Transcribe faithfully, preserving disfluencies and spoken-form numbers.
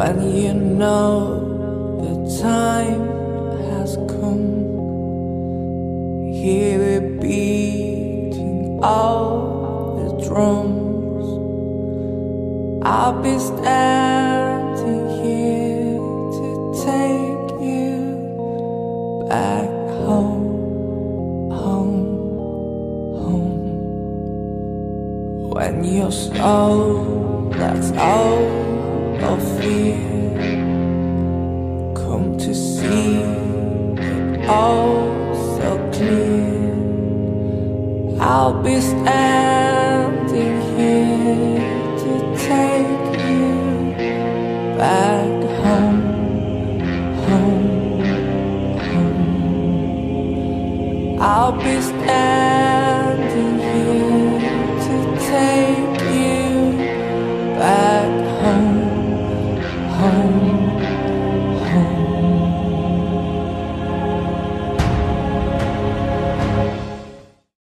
when you know the time has come. Hear the beating of the drums. I'll be standing here to take you back home, home, home. When your soul lets out of fear, come to see it all so clear. I'll be standing here to take you back home, home, home. I'll be standing here to take you back home, home.